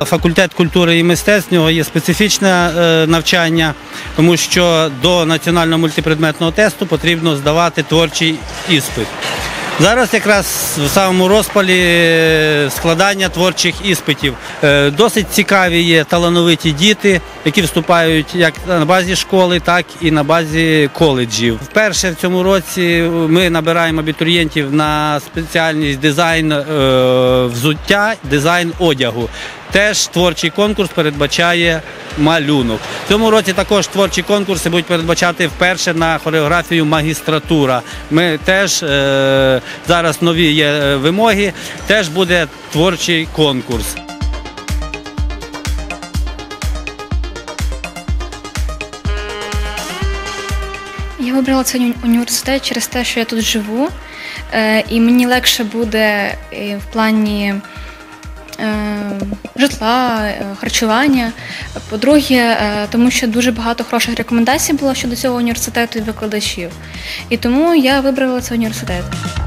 Факультет культури і мистецтв, в нього є специфічне навчання, тому що до національного мультипредметного тесту потрібно здавати творчий іспит. Зараз якраз в самому розпалі складання творчих іспитів. Досить цікаві є талановиті діти, які вступають як на базі школи, так і на базі коледжів. Вперше в цьому році ми набираємо абітурієнтів на спеціальність дизайн взуття, дизайн одягу. Теж творчий конкурс передбачає малюнок. В цьому році також творчі конкурси будуть передбачати вперше на хореографію магістратура. Ми теж, зараз нові є вимоги, теж буде творчий конкурс. Я вибрала цей університет через те, що я тут живу, і мені легше буде в плані житла, харчування. По-друге, тому що дуже багато хороших рекомендацій було щодо цього університету і викладачів. І тому я вибрала цей університет.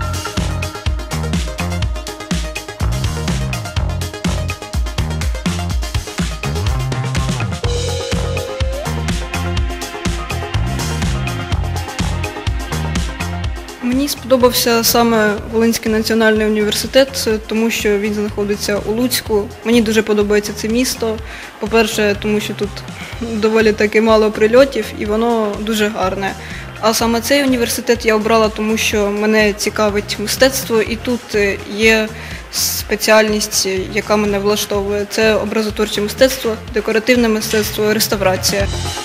Мені сподобався саме Волинський національний університет, тому що він знаходиться у Луцьку. Мені дуже подобається це місто. По-перше, тому що тут доволі таки мало прильотів і воно дуже гарне. А саме цей університет я обрала, тому що мене цікавить мистецтво і тут є спеціальність, яка мене влаштовує. Це образотворче мистецтво, декоративне мистецтво, реставрація.